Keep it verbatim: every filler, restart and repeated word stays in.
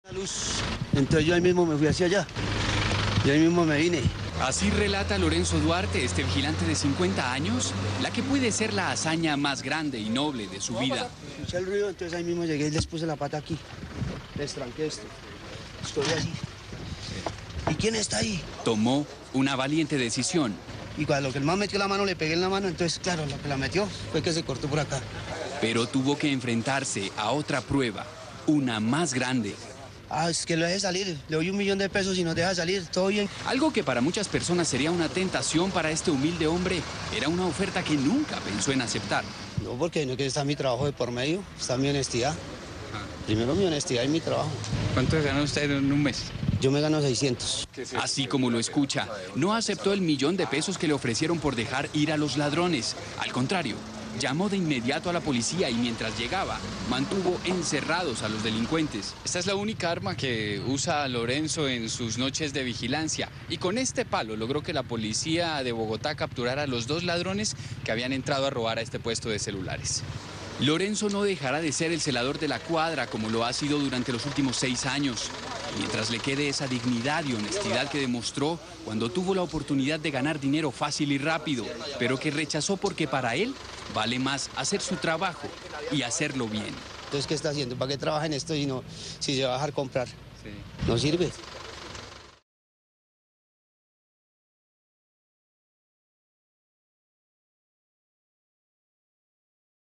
La luz, entonces yo ahí mismo me fui hacia allá, y ahí mismo me vine. Así relata Lorenzo Duarte, este vigilante de cincuenta años, la que puede ser la hazaña más grande y noble de su vida. Escuché el ruido, entonces ahí mismo llegué y les puse la pata aquí, les tranqué esto, estoy así. ¿Y quién está ahí? Tomó una valiente decisión. Y cuando el man metió la mano, le pegué en la mano, entonces claro, lo que la metió fue que se cortó por acá. Pero tuvo que enfrentarse a otra prueba, una más grande. Ah, es que lo deje salir, le doy un millón de pesos y nos deja salir, todo bien. Algo que para muchas personas sería una tentación, para este humilde hombre era una oferta que nunca pensó en aceptar. No, porque no que está mi trabajo de por medio, está mi honestidad. Primero mi honestidad y mi trabajo. ¿Cuánto gana usted en un mes? Yo me gano seiscientos. Así como lo escucha, no aceptó el millón de pesos que le ofrecieron por dejar ir a los ladrones. Al contrario, llamó de inmediato a la policía y mientras llegaba, mantuvo encerrados a los delincuentes. Esta es la única arma que usa Lorenzo en sus noches de vigilancia. Y con este palo logró que la policía de Bogotá capturara a los dos ladrones que habían entrado a robar a este puesto de celulares. Lorenzo no dejará de ser el celador de la cuadra como lo ha sido durante los últimos seis años. Mientras le quede esa dignidad y honestidad que demostró cuando tuvo la oportunidad de ganar dinero fácil y rápido, pero que rechazó porque para él vale más hacer su trabajo y hacerlo bien. Entonces, ¿qué está haciendo? ¿Para qué trabaja en esto y no, si se va a dejar comprar? Sí. No sirve.